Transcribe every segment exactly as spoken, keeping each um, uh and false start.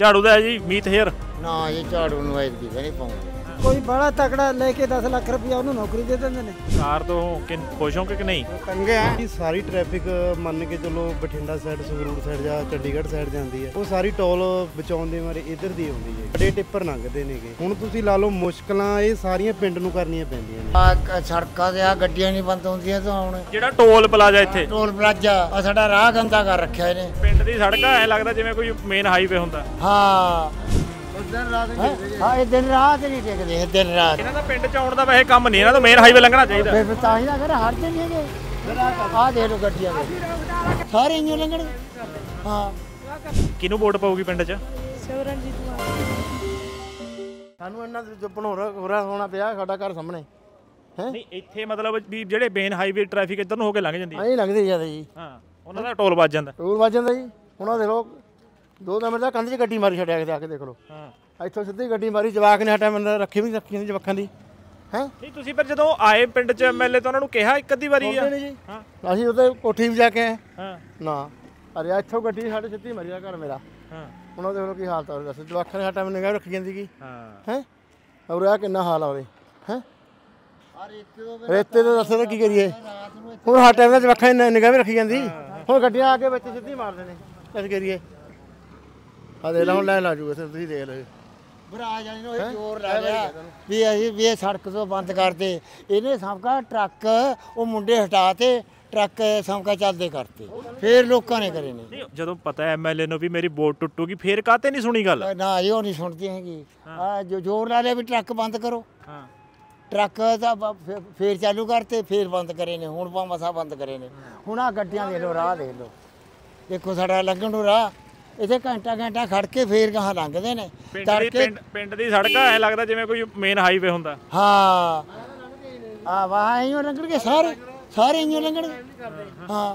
झाड़ू का है जी मीत हेयर ना ये झाड़ू नहीं पाऊंगा। कोई बड़ा तगड़ा लेके दस लाख रुपया उन्होंने नौकरी दे देंगे ने। कार तो कि खुश हो कि नहीं तंगे हैं सारी ट्रैफिक मन के चलो बठिंडा साइड संगरूर साइड ਜਾਂ ਚੰਡੀਗੜ੍ਹ ਸਾਈਡ ਜਾਂਦੀ ਹੈ ਉਹ ਸਾਰੀ ਟੋਲ ਬਚਾਉਣ ਦੇ ਮਾਰੇ ਇੱਧਰ ਦੀ ਆਉਂਦੀ ਹੈ ਬੜੇ ਟਿੱਪਰ ਲੰਘਦੇ ਨੇਗੇ ਹੁਣ ਤੁਸੀਂ ਲਾ ਲਓ ਮੁਸ਼ਕਲਾਂ ਇਹ ਸਾਰੀਆਂ ਪਿੰਡ ਨੂੰ ਕਰਨੀਆਂ ਪੈਂਦੀਆਂ ਨੇ ਆ ਸੜਕਾਂ ਤੇ ਆ ਗੱਡੀਆਂ ਨਹੀਂ ਬੰਦ ਹੁੰਦੀਆਂ ਤਾਂ ਹੁਣ ਜਿਹੜਾ ਟੋਲ ਪਲਾਜ਼ਾ ਇੱਥੇ ਟੋਲ ਪਲਾਜ਼ਾ ਆ ਸਾਡਾ ਰਾਹ ਗੰਦਾ ਕਰ ਰੱਖਿਆ ਇਹਨੇ ਪਿੰਡ ਦੀ ਸੜਕ ਐ ਲੱਗਦਾ ਜਿਵੇਂ ਕੋਈ ਮੇਨ ਹਾਈਵੇ ਹੁੰਦਾ ਹਾਂ दिन रात हाँ ये दिन रात नहीं टेकते दिन रात ਇਹਨਾਂ ਦਾ ਪਿੰਡ ਚ ਆਉਣ ਦਾ ਵੈਸੇ ਕੰਮ ਨਹੀਂ ਇਹਨਾਂ ਤੋਂ ਮੇਨ ਹਾਈਵੇ ਲੰਘਣਾ ਚਾਹੀਦਾ फिर ਤਾਂ ਹੀ ਅਗਰ ਹਟਦੇ ਨਹੀਂ ਹੈਗੇ ਆ ਦੇ ਲੋ ਗੱਡੀਆਂ ਦੇ ਸਾਰੇ ਇੰਨੇ ਲੰਘਣ ਹਾਂ ਕਿਹਨੂੰ ਵੋਟ ਪਾਊਗੀ ਪਿੰਡ ਚ ਸਿਮਰਨਜੀਤ ਮਾਨ ਸਾਨੂੰ ਇਹਨਾਂ ਦੇ ਚੁੱਪਣ ਹੋ ਰਿਹਾ ਹੋਣਾ ਪਿਆ ਸਾਡਾ ਘਰ ਸਾਹਮਣੇ ਹੈ ਨਹੀਂ ਇੱਥੇ ਮਤਲਬ ਵੀ ਜਿਹੜੇ ਮੇਨ ਹਾਈਵੇ ਟ੍ਰੈਫਿਕ ਇੱਧਰ ਨੂੰ ਹੋ ਕੇ ਲੰਘ ਜਾਂਦੀ ਹੈ ਐਂ ਲੱਗਦੇ ਜਿਆਦਾ ਜੀ ਹਾਂ ਉਹਨਾਂ ਦਾ ਟੋਲ ਵੱਜ ਜਾਂਦਾ ਟੋਲ ਵੱਜ ਜਾਂਦਾ ਜੀ ਹੁਣ ਆ ਦੇਖ ਲਓ ਦੋ ਦਿਨ ਦਾ ਕੰਧ 'ਚ ਗੱਡੀ ਮਾਰੀ ਛੱਡਿਆ ਕੇ ਜਾ ਕੇ ਦੇਖ ਲਓ ਹਾਂ ਇੱਥੋਂ ਸਿੱਧੀ ਗੱਡੀ ਮਾਰੀ ਜਵਾਕ ਨੇ ਹਟਾ ਬੰਦਾ ਰੱਖੀ ਵੀ ਰੱਖੀ ਨਹੀਂ ਜਵਾਕਾਂ ਦੀ ਹੈ ਨਹੀਂ ਤੁਸੀਂ ਫਿਰ ਜਦੋਂ ਆਏ ਪਿੰਡ ਚ ਐਮਐਲਏ ਤਾਂ ਉਹਨਾਂ ਨੂੰ ਕਿਹਾ ਇੱਕ ਅੱਧੀ ਵਾਰੀ ਆ ਹਾਂ ਅਸੀਂ ਉਹਦੇ ਕੋਠੀ ਵੀ ਜਾ ਕੇ ਆਏ ਹਾਂ ਨਾ ਅਰੇ ਇੱਥੋਂ ਗੱਡੀ ਸਾਡੇ ਸਿੱਧੀ ਮਾਰੀ ਆ ਘਰ ਮੇਰਾ ਹਾਂ ਉਹਨਾਂ ਦੇ ਕੀ ਹਾਲਤ ਆ ਉਹਦੇ ਦੱਸ ਜਵਾਕਾਂ ਨੇ ਹਟਾ ਨਿਗਾਹ ਰੱਖੀ ਜਾਂਦੀ ਕੀ ਹਾਂ ਹੈ ਔਰ ਆ ਕਿੰਨਾ ਹਾਲ ਆ ਉਹਦੇ ਹੈ ਰੇਤੇ ਦੇ ਦੱਸੋ ਕੀ ਕਰੀਏ ਹੁਣ ਹਰ ਟਾਈਮ ਦਾ ਜਵਾਕਾਂ ਨੇ ਨਿਗਾਹ ਵੀ ਰੱਖੀ ਜਾਂਦੀ ਹੁਣ ਗੱਡੀਆਂ ਆ ਕੇ ਵਿੱਚ ਸਿੱਧੀ ਮਾਰਦੇ ਨੇ ਕਿਸ ਕਰੀਏ ਆ ਦੇ ਲਾ ਹੁਣ ਲੈ ਲਾ ਜੂਗਾ ਤੁਸੀਂ ਦੇਖ ਲਓ ਭਰਾ ਜਾਨੀ ਨੂੰ ਜ਼ੋਰ ਲਾ ਲਿਆ ਵੀ ਅਸੀਂ ਵੀ ਇਹ ਸੜਕ ਤੋਂ ਬੰਦ ਕਰਦੇ ਇਹਨੇ ਸਮਕਾ ਟਰੱਕ ਉਹ ਮੁੰਡੇ ਹਟਾ ਤੇ ਟਰੱਕ ਸਮਕਾ ਚੱਲਦੇ ਕਰਤੇ ਫੇਰ ਲੋਕਾਂ ਨੇ ਕਰੇ ਨੇ ਨਹੀਂ ਜਦੋਂ ਪਤਾ ਐਮਐਲਏ ਨੂੰ ਵੀ ਮੇਰੀ ਵੋਟ ਟੁੱਟੂਗੀ ਫੇਰ ਕਾਤੇ ਨਹੀਂ ਸੁਣੀ ਗੱਲ ਨਾ ਇਹ ਨਹੀਂ ਸੁਣਦੀ ਹੈਗੀ ਆ ਜੋ ਜ਼ੋਰ ਲਾ ਲਿਆ ਵੀ ਟਰੱਕ ਬੰਦ ਕਰੋ ਹਾਂ ਟਰੱਕ ਤਾਂ ਫੇਰ ਚਾਲੂ ਕਰਤੇ ਫੇਰ ਬੰਦ ਕਰੇ ਨੇ ਹੁਣ ਪਾ ਮਸਾ ਬੰਦ ਕਰੇ ਨੇ ਹੁਣ ਆ ਗੱਡੀਆਂ ਦੇ ਲੋ ਰਾਹ ਦੇਖ ਲੋ ਦੇਖੋ ਸਾਡਾ ਲੰਘਣ ਨੂੰ ਰਾਹ ਇੱਥੇ ਘੰਟਾ ਘੰਟਾ ਖੜ ਕੇ ਫੇਰ ਗਾਹਾਂ ਲੰਘਦੇ ਨੇ ਪਿੰਡ ਪਿੰਡ ਦੀ ਸੜਕ ਐ ਲੱਗਦਾ ਜਿਵੇਂ ਕੋਈ ਮੇਨ ਹਾਈਵੇ ਹੁੰਦਾ ਹਾਂ ਆ ਵਾਹ ਇਉਂ ਲੰਘਣਗੇ ਸਾਰੇ ਸਾਰੇ ਇਉਂ ਲੰਘਣਗੇ ਹਾਂ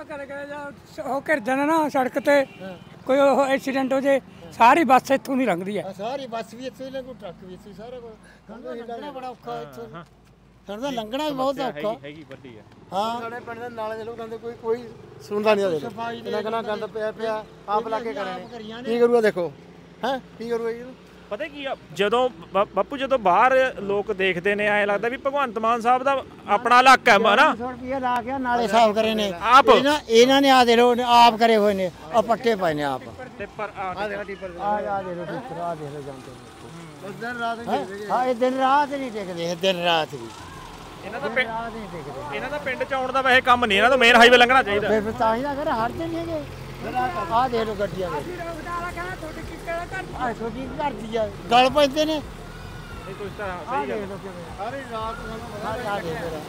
ਉਹ ਕਰ ਜਾਣਾ ਨਾ ਸੜਕ ਤੇ ਕੋਈ ਐਕਸੀਡੈਂਟ ਹੋ ਜੇ ਸਾਰੀ ਬੱਸ ਇੱਥੋਂ ਦੀ ਲੰਘਦੀ ਹੈ ਸਾਰੀ ਬੱਸ ਵੀ ਇੱਥੋਂ ਹੀ ਲੰਘੂ ਟਰੱਕ ਵੀ ਇੱਥੋਂ ਸਾਰਾ ਕੁਝ ਲੰਘਣਾ ਬੜਾ ਔਖਾ ਇੱਥੋਂ ਸਾਡਾ ਲੰਘਣਾ ਵੀ ਬਹੁਤ ਔਖਾ ਹੈਗੀ ਵੱਡੀ ਆ ਹਾਂ ਸਾਡੇ ਪਿੰਡ ਦੇ ਨਾਲੇ ਦੇ ਲੋਕਾਂ ਦੇ ਕੋਈ ਕੋਈ ਸੁਣਦਾ ਨਹੀਂ ਉਹਦੇ ਇਹਨਾਂ ਕਹਿੰਦਾ ਗੰਦ ਪਿਆ ਪਿਆ ਆਪ ਲਾ ਕੇ ਕਰਨੇ ਕੀ ਕਰੂਗਾ ਦੇਖੋ ਹੈ ਕੀ ਕਰੂਗਾ ਜੀ ਪਤਾ ਕੀ ਆ ਜਦੋਂ ਬਾਪੂ ਜਦੋਂ ਬਾਹਰ ਲੋਕ ਦੇਖਦੇ ਨੇ ਐਂ ਲੱਗਦਾ ਵੀ ਭਗਵੰਤ ਮਾਨ ਸਾਹਿਬ ਦਾ ਆਪਣਾ ਇਲਾਕਾ ਹੈ ਨਾ ਸੌ ਰੁਪਏ ਲਾ ਕੇ ਨਾਲੇ ਸਾਫ਼ ਕਰੇ ਨੇ ਆਪ ਇਹਨਾਂ ਇਹਨਾਂ ਨੇ ਆ ਦੇ ਲੋ ਆਪ ਕਰੇ ਹੋਏ ਨੇ ਆ ਪੱਟੇ ਪਾਏ ਨੇ ਆਪ ਤੇ ਪਰ ਆ ਦੇਖ ਟੀਪਰ ਆ ਆ ਦੇ ਲੋ ਟੀਪਰ ਆ ਦੇ ਲੋ ਜਾਂਦੇ ਬਸ ਦਿਨ ਰਾਤ ਹਾਂ ਇਹ ਦਿਨ ਰਾਤ ਨਹੀਂ ਟਿਕਦੇ ਦਿਨ ਰਾਤ ਵੀ ਇਹਨਾਂ ਦਾ ਪਿੰਡ ਇਹਨਾਂ ਦਾ ਪਿੰਡ ਚ ਆਉਣ ਦਾ ਵੈਸੇ ਕੰਮ ਨਹੀਂ ਇਹਨਾਂ ਤੋਂ ਮੇਨ ਹਾਈਵੇ ਲੰਘਣਾ ਚਾਹੀਦਾ ਫਿਰ ਤਾਂ ਹੀ ਅਗਰ ਹਟਦੇ ਨਹੀਂ ਹੈਗੇ ਆ ਦੇ ਲੋ ਗੱਡੀਆਂ ਦੇ ਆ ਛੋਟੀ ਘਰ ਦੀ ਆ ਗਲ ਪੈਂਦੇ ਨੇ ਇਹ ਕੁਝ ਤਰ੍ਹਾਂ ਸਹੀ ਗੱਲ ਸਾਰੀ ਰਾਤ ਸਾਨੂੰ ਆ ਦੇ ਫਿਰ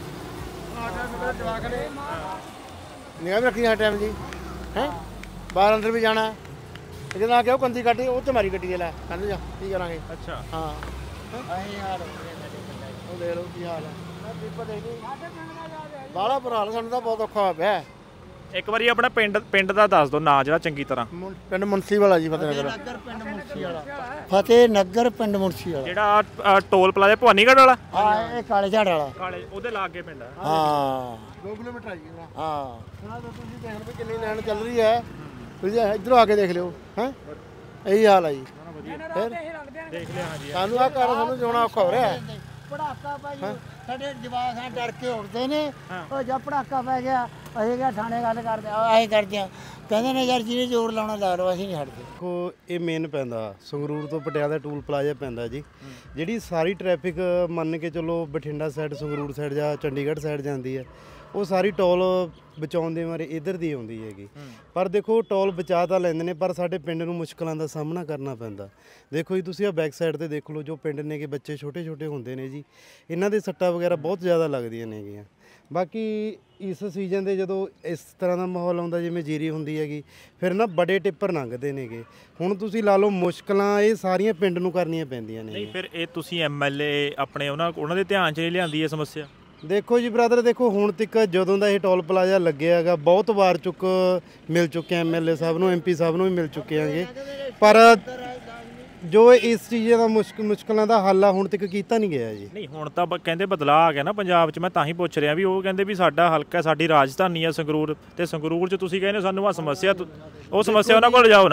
ਜਵਾਕ ਨੇ ਨਿਗਾਹ ਰੱਖੀ ਹਰ ਟਾਈਮ ਜੀ ਹੈ ਬਾਹਰ ਅੰਦਰ ਵੀ ਜਾਣਾ ਜਦੋਂ ਆ ਕੇ ਉਹ ਕੰਦੀ ਕੱਢੀ ਉਹ ਤੇ ਮਾਰੀ ਗੱਡੀ ਦੇ ਲੈ ਕਹਿੰਦੇ ਜਾ ਕੀ ਕਰਾਂਗੇ ਅੱਛਾ ਹਾਂ ਅਸੀਂ ਯਾਰ ਉਹ ਦੇਖ ਲਓ ਕੀ ਹਾਲ ਹੈ ਬਾਹਲਾ ਬੁਰਾ ਹਾਲ ਸਾਨੂੰ ਤਾਂ ਬਹੁਤ ਔਖਾ ਹੋਇਆ ਪਿਆ ਇੱਕ ਵਾਰੀ ਆਪਣਾ ਪਿੰਡ ਪਿੰਡ ਦਾ ਦੱਸ ਦਿਓ ਨਾਂ ਜਿਹੜਾ ਚੰਗੀ ਤਰ੍ਹਾਂ ਪਿੰਡ ਮੁੰਸੀ ਵਾਲਾ ਜੀ ਫਤਿਹ ਨਗਰ ਨਗਰ ਪਿੰਡ ਮੁਨਸੀ ਵਾਲਾ ਫਤਿਹ ਨਗਰ ਪਿੰਡ ਮੁਨਸੀ ਵਾਲਾ ਜਿਹੜਾ ਟੋਲ ਪਲਾਜ਼ਾ ਭਵਾਨੀਗੜ੍ਹ ਵਾਲਾ ਹਾਂ ਇਹ ਕਾਲੇ ਝਾੜ ਵਾਲਾ ਕਾਲੇ ਉਹਦੇ ਲਾਗੇ ਪਿੰਡ ਆ ਹਾਂ ਦੋ ਕਿਲੋਮੀਟਰ ਆ ਜੀ ਹਾਂ ਹੁਣ ਤੁਸੀਂ ਦੇਖ ਲਓ ਕਿੰਨੀ ਲਾਈਨ ਚੱਲ ਰਹੀ ਹੈ ਤੁਸੀਂ ਇੱਧਰੋਂ ਆ ਕੇ ਦੇਖ ਲਿਓ ਹੈ ਇਹੀ ਹਾਲ ਆ ਜੀ ਦੇਖ ਲਿਆ ਹਾਂਜੀ ਸਾਨੂੰ ਆ ਘਰ ਸਾਨੂੰ ਜਿਉਣਾ ਔਖਾ ਹੋ ਰਿਹਾ ਪੜਾਕਾ ਭਾਈ ਸਾਡੇ ਜਵਾਕ ਆ ਡਰ ਕੇ ਉੱਠਦੇ ਨੇ ਉਹ ਜਦ ਪੜਾਕਾ ਪੈ ਗਿਆ ਅਸੀਂ ਕਿਹਾ ਥਾਣੇ ਗੱਲ ਕਰਦੇ ਆਏ ਕਰਦੇ ਆ ਕਹਿੰਦੇ ਨੇ ਯਾਰ ਜਿਹਨੇ ਜ਼ੋਰ ਲਾਉਣਾ ਲਾ ਲਓ ਅਸੀਂ ਨਹੀਂ ਹਟਦੇ ਦੇਖੋ ਇਹ ਮੇਨ ਪੈਂਦਾ ਸੰਗਰੂਰ ਤੋਂ ਪਟਿਆਲਾ ਟੂਲ ਪਲਾਜ਼ਾ ਪੈਂਦਾ ਜੀ ਜਿਹੜੀ ਸਾਰੀ ਟ੍ਰੈਫਿਕ ਮੰਨ ਕੇ ਚਲੋ ਬਠਿੰਡਾ ਸਾਈਡ ਸੰਗਰੂਰ ਸਾਈਡ ਜਾਂ ਚੰਡੀਗੜ੍ਹ ਸਾਈਡ ਜਾਂਦੀ ਹੈ ਉਹ ਸਾਰੀ ਟੋਲ ਬਚਾਉਣ ਦੇ ਮਾਰੇ ਇੱਧਰ ਦੀ ਆਉਂਦੀ ਹੈਗੀ ਪਰ ਦੇਖੋ ਟੋਲ ਬਚਾ ਤਾਂ ਲੈਂਦੇ ਨੇ ਪਰ ਸਾਡੇ ਪਿੰਡ ਨੂੰ ਮੁਸ਼ਕਲਾਂ ਦਾ ਸਾਹਮਣਾ ਕਰਨਾ ਪੈਂਦਾ ਦੇਖੋ ਜੀ ਤੁਸੀਂ ਆ ਬੈਕ ਸਾਈਡ ਤੇ ਦੇਖ ਲਓ ਜੋ ਪਿੰਡ ਨੇ ਕਿ ਬੱਚੇ ਛੋਟੇ ਛੋਟੇ ਹੁੰਦੇ ਨੇ ਜੀ ਇਹਨਾਂ ਦੇ ਸੱਟਾਂ ਵਗੈਰਾ ਬਹੁਤ ਜ਼ਿਆਦਾ ਲੱਗਦੀਆਂ ਨੇਗੀਆਂ ਬਾਕੀ ਇਸ ਸੀਜ਼ਨ ਦੇ ਜਦੋਂ ਇਸ ਤਰ੍ਹਾਂ ਦਾ ਮਾਹੌਲ ਆਉਂਦਾ ਜਿਵੇਂ ਜੀਰੀ ਹੁੰਦੀ ਹੈਗੀ ਫਿਰ ਨਾ ਬੜੇ ਟਿੱਪਰ ਲੰਘਦੇ ਨੇਗੇ ਹੁਣ ਤੁਸੀਂ ਲਾ ਲਓ ਮੁਸ਼ਕਲਾਂ ਇਹ ਸਾਰੀਆਂ ਪਿੰਡ ਨੂੰ ਕਰਨੀਆਂ ਪੈਂਦੀਆਂ ਨੇ ਨਹੀਂ ਫਿਰ ਇਹ ਤੁਸੀਂ ਐਮਐਲਏ ਆਪਣੇ ਉਹਨਾਂ ਉਹਨਾਂ ਦੇ ਧਿਆਨ 'ਚ ਨਹੀਂ ਲਿਆਂਦੀ ਇਹ ਸਮੱਸਿਆ ਦੇਖੋ ਜੀ ਬ੍ਰਦਰ ਦੇਖੋ ਹੁਣ ਤੱਕ ਜਦੋਂ ਦਾ ਇਹ ਟੋਲ ਪਲਾਜ਼ਾ ਲੱਗਿਆ ਹੈਗਾ ਬਹੁਤ ਵਾਰ ਚੁੱਕ ਮਿਲ ਚੁੱਕੇ ਐਮਐਲਏ ਸਾਹਿਬ ਨੂੰ ਐਮਪੀ ਸਾਹਿਬ ਨੂੰ ਵੀ ਮਿਲ ਚੁੱਕੇ ਆਂਗੇ ਪਰ ਜੋ ਇਸ ਚੀਜ਼ਾਂ ਦਾ ਮੁਸ਼ਕ ਮੁਸ਼ਕਲਾਂ ਦਾ ਹੱਲ ਆ ਹੁਣ ਤੱਕ ਕੀਤਾ ਨਹੀਂ ਗਿਆ ਜੀ ਨਹੀਂ ਹੁਣ ਤਾਂ ਕਹਿੰਦੇ ਬਦਲਾਅ ਆ ਗਿਆ ਨਾ ਪੰਜਾਬ 'ਚ ਮੈਂ ਤਾਂ ਹੀ ਪੁੱਛ ਰਿਹਾ ਵੀ ਉਹ ਕਹਿੰਦੇ ਵੀ ਸਾਡਾ ਹਲਕਾ ਸਾਡੀ ਰਾਜਧਾਨੀ ਆ ਸੰਗਰੂਰ ਤੇ ਸੰਗਰੂਰ 'ਚ ਤੁਸੀਂ ਕਹਿੰਦੇ ਸਾਨੂੰ ਆ ਸਮੱਸਿਆ ਉਹ ਸਮੱਸਿਆ ਉਹਨਾਂ ਕੋਲ ਜਾਓ ਨਾ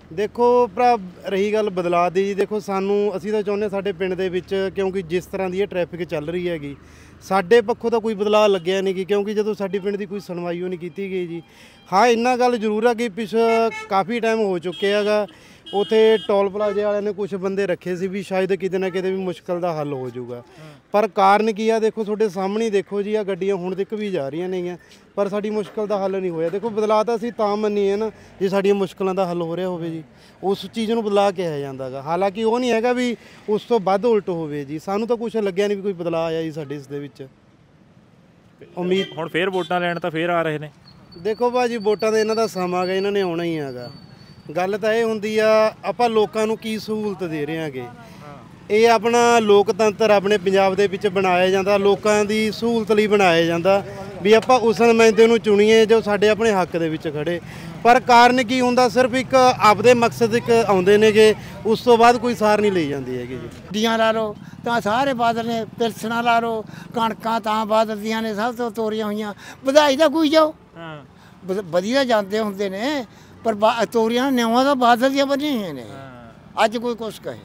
ਦੇਖੋ ਭਰਾ ਰਹੀ ਗੱਲ ਬਦਲਾਅ ਦੀ ਜੀ, ਦੇਖੋ ਸਾਨੂੰ ਅਸੀਂ ਤਾਂ ਚਾਹੁੰਦੇ ਸਾਡੇ ਪਿੰਡ ਦੇ ਵਿੱਚ, ਕਿਉਂਕਿ ਜਿਸ ਤਰ੍ਹਾਂ ਦੀ ਇਹ ਟ੍ਰੈਫਿਕ ਚੱਲ ਰਹੀ ਹੈਗੀ, ਸਾਡੇ ਪੱਖੋਂ ਤਾਂ ਕੋਈ ਬਦਲਾਅ ਲੱਗਿਆ ਨਹੀਂ ਗੀ, ਕਿਉਂਕਿ ਜਦੋਂ ਸਾਡੀ ਪਿੰਡ ਦੀ ਕੋਈ ਸੁਣਵਾਈ ਉਹ ਨਹੀਂ ਕੀਤੀ ਗਈ ਜੀ। ਹਾਂ ਇੰਨਾ ਗੱਲ ਜ਼ਰੂਰ ਆ ਕਿ ਪਿਛ ਕਾਫੀ ਟਾਈਮ ਹੋ ਚੁੱਕਿਆ ਹੈਗਾ, ਉੱਥੇ ਟੋਲ ਪਲਾਜ਼ੇ ਵਾਲਿਆਂ ਨੇ ਕੁਝ ਬੰਦੇ ਰੱਖੇ ਸੀ ਵੀ ਸ਼ਾਇਦ ਕਿਤੇ ਨਾ ਕਿਤੇ ਵੀ ਮੁਸ਼ਕਲ ਦਾ ਹੱਲ ਹੋ ਜਾਊਗਾ, ਪਰ ਕਾਰਨ ਕੀ ਆ ਦੇਖੋ ਤੁਹਾਡੇ ਸਾਹਮਣੇ ਦੇਖੋ ਜੀ, ਆ ਗੱਡੀਆਂ ਹੁਣ ਤੱਕ ਵੀ ਜਾ ਰਹੀਆਂ ਨੇਗੀਆਂ, ਪਰ ਸਾਡੀ ਮੁਸ਼ਕਲ ਦਾ ਹੱਲ ਨਹੀਂ ਹੋਇਆ। ਦੇਖੋ ਬਦਲਾਅ ਤਾਂ ਅਸੀਂ ਤਾਂ ਮੰਨੀਏ ਨਾ ਜੇ ਸਾਡੀਆਂ ਮੁਸ਼ਕਲਾਂ ਦਾ ਹੱਲ ਹੋ ਰਿਹਾ ਹੋਵੇ ਜੀ, ਉਸ ਚੀਜ਼ ਨੂੰ ਬਦਲਾਅ ਕਿਹਾ ਜਾਂਦਾ ਗਾ। ਹਾਲਾਂਕਿ ਉਹ ਨਹੀਂ ਹੈਗਾ ਵੀ ਉਸ ਤੋਂ ਵੱਧ ਉਲਟ ਹੋਵੇ ਜੀ, ਸਾਨੂੰ ਤਾਂ ਕੁਝ ਲੱਗਿਆ ਨਹੀਂ ਵੀ ਕੋਈ ਬਦਲਾਅ ਆਇਆ ਜੀ ਸਾਡੇ ਇਸ ਦੇ ਵਿੱਚ। ਉਮੀਦ ਹੁਣ ਫੇਰ ਵੋਟਾਂ ਲੈਣ ਤਾਂ ਫੇਰ ਆ ਰਹੇ ਨੇ। ਦੇਖੋ ਭਾਜੀ ਵੋਟਾਂ ਦਾ ਇਹਨਾਂ ਦਾ ਸਮਾਂ ਗਾ, ਇਹਨਾਂ ਨੇ ਆਉਣਾ ਹੀ ਹੈਗਾ। ਗੱਲ ਤਾਂ ਇਹ ਹੁੰਦੀ ਆ ਆਪਾਂ ਲੋਕਾਂ ਨੂੰ ਕੀ ਸਹੂਲਤ ਦੇ ਰਹੇ ਹਾਂਗੇ, ਇਹ ਆਪਣਾ ਲੋਕਤੰਤਰ ਆਪਣੇ ਪੰਜਾਬ ਦੇ ਵਿੱਚ ਬਣਾਇਆ ਜਾਂਦਾ, ਲੋਕਾਂ ਦੀ ਸਹੂਲਤ ਲਈ ਬਣਾਇਆ ਜਾਂਦਾ ਵੀ ਆਪਾਂ ਉਸ ਨੁਮਾਇੰਦੇ ਨੂੰ ਚੁਣੀਏ ਜੋ ਸਾਡੇ ਆਪਣੇ ਹੱਕ ਦੇ ਵਿੱਚ ਖੜੇ। ਪਰ ਕਾਰਨ ਕੀ ਹੁੰਦਾ, ਸਿਰਫ ਇੱਕ ਆਪਦੇ ਮਕਸਦ ਇੱਕ ਆਉਂਦੇ ਨੇਗੇ, ਉਸ ਤੋਂ ਬਾਅਦ ਕੋਈ ਸਾਰ ਨਹੀਂ ਲਈ ਜਾਂਦੀ ਹੈਗੀ ਜੀ। ਡੀਆਂ ਲਾ ਲਓ ਤਾਂ ਸਾਰੇ ਬਾਦਲ ਨੇ, ਪਿਲਸਣਾ ਲਾ ਲਓ, ਕਣਕਾਂ ਤਾਂ ਬਾਦਲ ਦੀਆਂ ਨੇ ਸਭ ਤੋਂ ਤੋਰੀਆਂ ਹੋਈਆਂ, ਵਧਾਈ ਤਾਂ ਕੋਈ ਜਾਓ ਹਾਂ ਵਧੀਆ ਜਾਂਦੇ ਹੁੰਦੇ ਨੇ, ਪਰ ਤੋਰੀਆਂ ਨਿਉਆਂ ਤਾਂ ਬਾਦਲ ਦੀਆਂ ਬਣੀਆਂ ਹੋਈਆਂ ਨੇ। ਅੱਜ ਕੋਈ ਕੁਛ ਕਹੇ।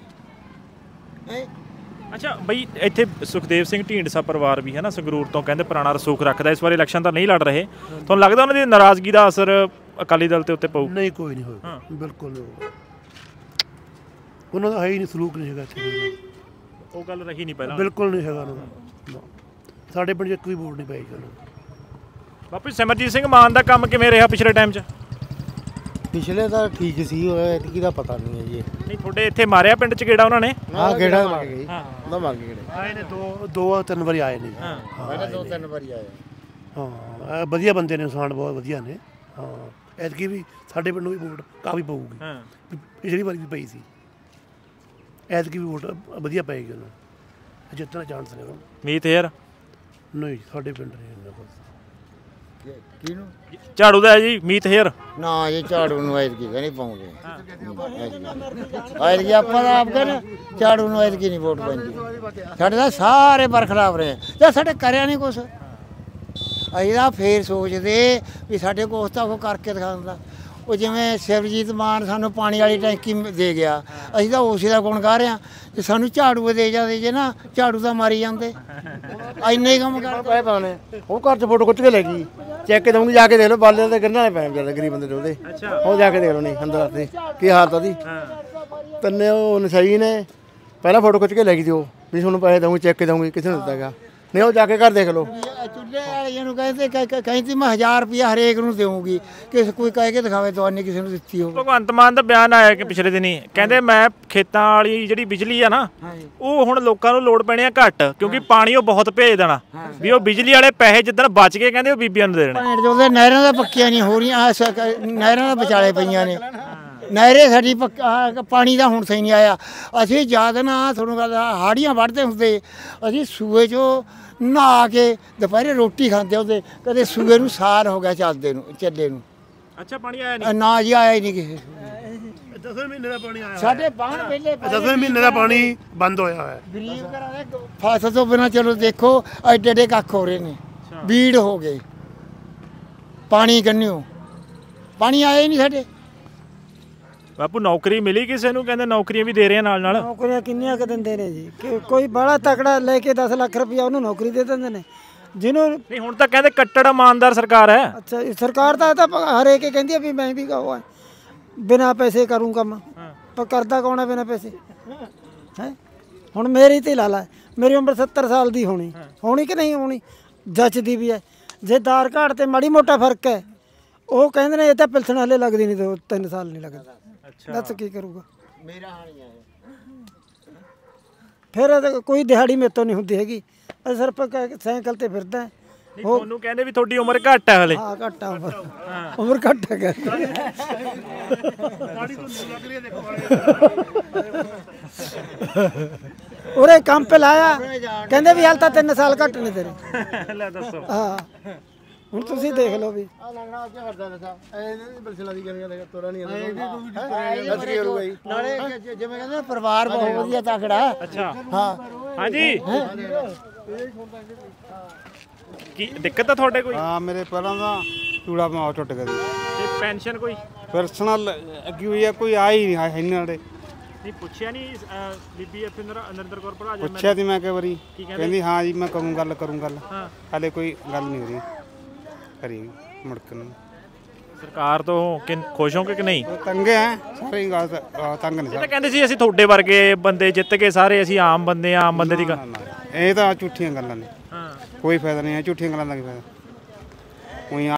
ਅੱਛਾ ਬਈ ਇੱਥੇ ਸੁਖਦੇਵ ਸਿੰਘ ਢੀਂਡਸਾ ਪਰਿਵਾਰ ਵੀ ਹੈ ਨਾ ਸੰਗਰੂਰ ਤੋਂ, ਕਹਿੰਦੇ ਪੁਰਾਣਾ ਰਸੂਖ ਰੱਖਦਾ, ਇਸ ਵਾਰ ਇਲੈਕਸ਼ਨ ਤਾਂ ਨਹੀਂ ਲੜ ਰਹੇ, ਤੁਹਾਨੂੰ ਲੱਗਦਾ ਉਹਨਾਂ ਦੀ ਨਾਰਾਜ਼ਗੀ ਦਾ ਅਸਰ ਅਕਾਲੀ ਦਲ ਤੇ ਉੱਤੇ ਪਊ? ਨਹੀਂ ਕੋਈ ਨਹੀਂ ਹੋਏਗਾ, ਬਿਲਕੁਲ ਨਹੀਂ ਹੋਏਗਾ, ਉਹਨਾਂ ਦਾ ਹੈ ਹੀ ਨਹੀਂ, ਸਲੂਕ ਨਹੀਂ ਹੈਗਾ ਇੱਥੇ, ਉਹ ਗੱਲ ਰਹੀ ਨਹੀਂ ਪਹਿਲਾਂ, ਬਿਲਕੁਲ ਨਹੀਂ ਹੈਗਾ ਉਹਨਾਂ ਦਾ। ਸਾਡੇ ਪਿੰਡ 'ਚ ਇੱਕ ਵੀ ਵੋਟ ਨਹੀਂ ਪਾਈ ਚਲੋ। ਬਾਪੂ ਸਿਮਰਜੀਤ ਸਿੰਘ ਮਾਨ ਦਾ ਕੰਮ ਕਿਵੇਂ ਰਿਹਾ ਪਿਛਲੇ ਟਾਈਮ 'ਚ? ਪਿਛਲੇ ਤਾਂ ਠੀਕ ਸੀ, ਐਤਕੀ ਦਾ ਪਤਾ ਨਹੀਂ ਹੈ ਜੀ। ਨਹੀਂ ਤੁਹਾਡੇ ਇੱਥੇ ਮਾਰਿਆ ਪਿੰਡ 'ਚ ਗੇੜਾ ਉਹਨਾਂ ਨੇ? ਹਾਂ ਗੇੜਾ ਮਾਰ ਗਏ, ਉਹਦਾ ਮਾਰ ਕੇ ਗੇੜੇ ਆਏ ਨੇ, ਦੋ ਦੋ ਤਿੰਨ ਵਾਰੀ ਆਏ ਨੇ। ਹਾਂ ਪਹਿਲਾਂ ਦੋ ਤਿੰਨ ਵਾਰੀ ਆਏ। ਹਾਂ ਵਧੀਆ ਬੰਦੇ ਨੇ, ਇਨਸਾਨ ਬਹੁਤ ਵਧੀਆ ਨੇ। ਹਾਂ ਐਤਕੀ ਵੀ ਸਾਡੇ ਪਿੰਡੋਂ ਵੀ ਵੋਟ ਕਾਫੀ ਪਊਗੀ, ਹਾਂ ਪਿਛਲੀ ਵਾਰੀ ਵੀ ਪਈ ਸੀ, ਐਤਕੀ ਵੀ ਵੋਟ ਵਧੀਆ ਪਏਗੀ ਉਹਨਾਂ ਨੂੰ, ਜਿੱਤਣ ਦਾ ਚਾਂਸ ਨੇ। ਮੀਤ ਹੇਅਰ ਨਹੀਂ ਸਾਡੇ ਪਿੰਡ ਨਹੀਂ ਇੰਨਾ ਕੁਛ। ਕਿਹਨੂੰ? ਝਾੜੂ ਦਾ ਹੈ ਜੀ ਮੀਤ ਹੇਅਰ। ਨਾ ਇਹ ਝਾੜੂ ਨੂੰ ਐਤਕੀ ਨਹੀਂ ਪਾਉਂਦੇ, ਐਤਕੀ ਆਪਾਂ ਤਾਂ ਆਪ ਕਹਿੰਦੇ ਝਾੜੂ ਨੂੰ ਐਤਕੀ ਨਹੀਂ ਵੋਟ ਪੈਂਦੀ, ਸਾਡੇ ਤਾਂ ਸਾਰੇ ਬਰਖਲਾਫ ਰਹੇ ਜਾਂ ਸਾਡੇ ਕਰਿਆ ਨਹੀਂ ਕੁਛ। ਅਸੀਂ ਤਾਂ ਫੇਰ ਸੋਚਦੇ ਵੀ ਸਾਡੇ ਕੋਲ ਤਾਂ ਉਹ ਕਰਕੇ ਦਿਖਾਉਂਦਾ। ਉਹ ਜਿਵੇਂ ਸਿਮਰਜੀਤ ਮਾਨ ਸਾਨੂੰ ਪਾਣੀ ਵਾਲੀ ਟੈਂਕੀ ਦੇ ਗਿਆ, ਅਸੀਂ ਤਾਂ ਉਸੇ ਦਾ ਗੁਣ ਗਾ ਰਹੇ ਹਾਂ, ਤੇ ਸਾਨੂੰ ਝਾੜੂ ਦੇ ਜਾਂਦੇ ਜੇ ਨਾ, ਝਾੜੂ ਤਾਂ ਮਾਰੀ ਜਾਂਦੇ, ਇੰਨੇ ਹੀ ਕੰਮ ਕਰਦੇ ਪਾਉਣੇ। ਉਹ ਘਰ 'ਚ ਫੋਟੋ ਖਿੱਚ ਕੇ ਲੈ ਗਈ, ਚੈੱਕ ਕੇ ਦਊਂਗੀ, ਜਾ ਕੇ ਦੇਖ ਲਓ ਬਾਲੇ ਦੇ ਗੰਨਾਂ ਵਾਲੇ ਪੈ ਜਾਂਦੇ ਗਰੀਬ ਬੰਦੇ ਦੇ ਉਹਦੇ, ਉਹ ਜਾ ਕੇ ਦੇਖ ਲਓ ਨਹੀਂ ਅੰਦਰ ਦੇ ਕੀ ਹਾਲਤ ਉਹਦੀ। ਤੰਨੇ ਉਹ ਨਸ਼ਈ ਨੇ ਪਹਿਲਾਂ ਫੋਟੋ ਖਿੱਚ ਕੇ ਲੈ ਗਈ ਸੀ, ਉਹ ਵੀ ਤੁਹਾਨੂੰ ਪੈਸੇ ਦਊਂਗੀ, ਚੈੱਕ ਕੇ ਦਊਂਗੀ, ਕਿਸੇ ਨੂੰ ਦਿੱਤਾ ਹੈਗਾ ਨਹੀਂ, ਉਹ ਜਾ ਕੇ ਘਰ ਦੇਖ ਲਓ। ਚੁੱਲ੍ਹੇ ਵਾਲਿਆਂ ਨੂੰ ਕਹਿੰਦੇ ਕਹਿੰਦੀ ਮੈਂ ਹਜ਼ਾਰ ਰੁਪਇਆ ਹਰੇਕ ਨੂੰ ਦੇਵਾਂਗੀ, ਕਿਸੇ ਕੋਈ ਕਹਿ ਕੇ ਦਿਖਾਵੇ ਦਵਾਨੀ ਕਿਸੇ ਨੂੰ ਦਿੱਤੀ ਹੋਵੇ। ਭਗਵੰਤ ਮਾਨ ਦਾ ਬਿਆਨ ਆਇਆ ਕਿ ਪਿਛਲੇ ਦਿਨੀ ਕਹਿੰਦੇ ਮੈਂ ਖੇਤਾਂ ਵਾਲੀ ਜਿਹੜੀ ਬਿਜਲੀ ਆ ਨਾ, ਉਹ ਹੁਣ ਲੋਕਾਂ ਨੂੰ ਲੋੜ ਪੈਣੀ ਆ ਘੱਟ, ਕਿਉਂਕਿ ਪਾਣੀ ਉਹ ਬਹੁਤ ਭੇਜ ਦੇਣਾ, ਵੀ ਉਹ ਬਿਜਲੀ ਵਾਲੇ ਪੈਸੇ ਜਿੱਦਣ ਬਚ ਗਏ ਕਹਿੰਦੇ ਉਹ ਬੀਬੀਆਂ ਨੂੰ ਦੇ ਦੇਣੇ। ਉਹਦੇ ਨਹਿਰਾਂ ਦਾ ਪੱਕੀਆਂ ਨਹੀਂ ਹੋ ਰਹੀਆਂ, ਨਹਿਰਾਂ ਦਾ ਵਿਚਾਲੇ ਪਈਆਂ ਨੇ, ਨਹਿਰੇ ਸਾਡੀ ਪਾਣੀ ਦਾ ਹੁਣ ਸਹੀ ਨਹੀਂ ਆਇਆ। ਅਸੀਂ ਜਦ ਨਾ ਤੁਹਾਨੂੰ ਗੱਲ ਹਾੜੀਆਂ ਵੱਢਦੇ ਹੁੰਦੇ, ਅਸੀਂ ਸੂਏ 'ਚੋਂ ਨਹਾ ਕੇ ਦੁਪਹਿਰੇ ਰੋਟੀ ਖਾਂਦੇ ਉਹਦੇ, ਕਦੇ ਸੂਏ ਨੂੰ ਸਾਲ ਹੋ ਗਿਆ ਚੱਲਦੇ ਨੂੰ ਚੱਲੇ ਨੂੰ। ਅੱਛਾ ਪਾਣੀ ਆਇਆ ਨਹੀਂ? ਨਾ ਜੀ ਆਇਆ ਹੀ ਨਹੀਂ ਕਿਸੇ। ਦਸਵੇਂ ਮਹੀਨੇ ਦਾ ਪਾਣੀ ਆਇਆ, ਸਾਡੇ ਬਾਣ ਵੇਲੇ ਦਸਵੇਂ ਮਹੀਨੇ ਦਾ ਪਾਣੀ ਬੰਦ ਹੋਇਆ ਹੋਇਆ। ਗਰੀਬ ਘਰਾਂ ਦੇ ਫਸਲ ਤੋਂ ਬਿਨਾਂ ਚਲੋ ਦੇਖੋ ਐਡੇ ਐਡੇ ਕੱਖ ਹੋ ਰਹੇ ਨੇ, ਬੀੜ ਹੋ ਗਏ, ਪਾਣੀ ਕੰਨਿਓ ਪਾਣੀ ਆਇਆ ਹੀ ਨਹੀਂ ਸਾਡੇ। ਬਾਪੂ ਨੌਕਰੀ ਮਿਲੀ ਕਿਸੇ ਨੂੰ? ਕਹਿੰਦੇ ਨੌਕਰੀਆਂ ਵੀ ਦੇ ਰਹੇ ਨਾਲ ਨਾਲ। ਨੌਕਰੀਆਂ ਕਿੰਨੀਆਂ ਕੁ ਦਿੰਦੇ ਨੇ ਜੀ, ਕਿ ਕੋਈ ਬੜਾ ਤਕੜਾ ਲੈ ਕੇ ਦਸ ਲੱਖ ਰੁਪਇਆ ਉਹਨੂੰ ਨੌਕਰੀ ਦੇ ਦਿੰਦੇ ਨੇ ਜਿਹਨੂੰ। ਨਹੀਂ ਹੁਣ ਤਾਂ ਕਹਿੰਦੇ ਕੱਟੜ ਇਮਾਨਦਾਰ ਸਰਕਾਰ ਹੈ। ਅੱਛਾ ਸਰਕਾਰ ਤਾਂ ਤਾਂ ਹਰੇਕ ਕਹਿੰਦੀ ਆ ਵੀ ਮੈਂ ਵੀ ਕਹੋ ਬਿਨਾਂ ਪੈਸੇ ਕਰੂੰ ਕੰਮ, ਪਰ ਕਰਦਾ ਕੌਣ ਹੈ ਬਿਨਾਂ ਪੈਸੇ? ਹੈ ਹੁਣ ਮੇਰੀ ਤੇ ਲਾ ਲਾ, ਮੇਰੀ ਉਮਰ ਸੱਤਰ ਸਾਲ ਦੀ ਹੋਣੀ ਹੋਣੀ ਕਿ ਨਹੀਂ ਹੋਣੀ, ਜੱਚਦੀ ਵੀ ਹੈ। ਜੇ ਆਧਾਰ ਕਾਰਡ ਤੇ ਮਾੜੀ ਮੋਟਾ ਫਰਕ ਹੈ, ਉਹ ਕਹਿੰਦੇ ਨੇ ਇਹ ਤਾਂ ਪਿਲਸਣ ਹਲੇ ਲੱਗਦੀ ਨਹੀਂ, ਦੋ ਤਿੰਨ ਸਾਲ ਨਹੀਂ ਲੱਗਦਾ। ਦੱਸ ਕੀ ਕਰੂਗਾ? ਮੇਰਾ ਹਾਣੀ ਹੈ ਫਿਰ ਕੋਈ ਦਿਹਾੜੀ ਮੇਰੇ ਤੋਂ ਨਹੀਂ ਹੁੰਦੀ ਹੈਗੀ, ਸਿਰਫ ਸਾਈਕਲ ਤੇ ਫਿਰਦਾ। ਤੁਹਾਨੂੰ ਕਹਿੰਦੇ ਵੀ ਤੁਹਾਡੀ ਉਮਰ ਘੱਟ ਹੈ ਹਲੇ। ਹਾਂ ਘੱਟ ਆ ਉਮਰ, ਉਮਰ ਘੱਟ ਹੈ। ਉਰੇ ਕੰਮ ਤੇ ਲਾਇਆ, ਕਹਿੰਦੇ ਵੀ ਹਾਲ ਤਾਂ ਤਿੰਨ ਸਾਲ ਘੱਟ ਨੇ ਤੇਰੇ। ਲੈ ਦੱਸੋ। ਹਾਂ ਹੁਣ ਤੁਸੀਂ ਦੇਖ ਲਓ ਵੀ ਆ ਲੰਗਣਾ ਕੀ ਕਰਦਾ ਦੱਸਾ ਇਹ ਬਲਸਲਾ ਦੀ ਕਹਿੰਦੇ ਤੋਰਾ ਨਹੀਂ ਆਉਂਦਾ ਨਾਲੇ ਜਿਵੇਂ ਕਹਿੰਦੇ ਪਰਿਵਾਰ ਬਹੁਤ ਵਧੀਆ ਤਕੜਾ। ਅੱਛਾ ਹਾਂ ਹਾਂਜੀ ਕੀ ਦਿੱਕਤ ਆ ਤੁਹਾਡੇ ਕੋਈ? ਹਾਂ ਮੇਰੇ ਪਹਿਲਾਂ ਤਾਂ ਚੂੜਾ ਮਾਰ ਟੁੱਟ ਗਿਆ ਸੀ ਤੇ ਪੈਨਸ਼ਨ ਕੋਈ? ਪਰਸਨਲ ਅੱਗੀ ਹੋਈ ਆ, ਕੋਈ ਆ ਹੀ ਨਹੀਂ ਹੈ ਇਹਨਾਂ ਨਾਲੇ। ਨਹੀਂ ਪੁੱਛਿਆ ਨਹੀਂ ਅਹ, ਬੀਬੀ ਇੱਥੇ ਨਰ- ਨਰਿੰਦਰ ਕੌਰ ਭਰਾ ਜੀ ਪੁੱਛਿਆ ਤੀ ਮੈਂ ਕਈ ਵਾਰੀ, ਕੀ ਕਹਿੰਦੇ? ਕਹਿੰਦੀ ਹਾਂ ਜੀ ਮੈਂ ਕਰੂੰ ਗੱਲ ਕਰੂੰ ਗੱਲ, ਹਾਂ ਹਾਲੇ ਕੋਈ ਗੱਲ ਨਹੀਂ ਹੋ ਰਹੀ ਕਰੀ ਮੁੜਕ ਨੂੰ। ਸਰਕਾਰ ਤੋਂ ਕਿ ਖੁਸ਼ ਹੋ ਕਿ ਨਹੀਂ? ਉਹ ਤੰਗ ਹੈ ਸਾਰੇ ਗੱਲ ਤਾਂ, ਆਹ, ਤੰਗ ਨਹੀਂ ਇਹ ਤਾਂ ਸਾਰੇ। ਕਹਿੰਦੇ ਸੀ ਅਸੀਂ ਤੁਹਾਡੇ ਵਰਗੇ ਬੰਦੇ ਜਿੱਤ ਕੇ ਸਾਰੇ ਅਸੀਂ ਆਮ ਬੰਦੇ ਆ, ਆਮ ਬੰਦੇ ਦੀ ਗੱਲ। ਨਾ, ਨਾ, ਇਹ ਤਾਂ ਝੂਠੀਆਂ ਗੱਲਾਂ ਨੇ, ਹਾਂ ਕੋਈ ਫਾਇਦਾ ਨਹੀਂ ਹੈ ਝੂਠੀਆਂ ਗੱਲਾਂ ਦਾ, ਕੀ ਫਾਇਦਾ ਉਹੀ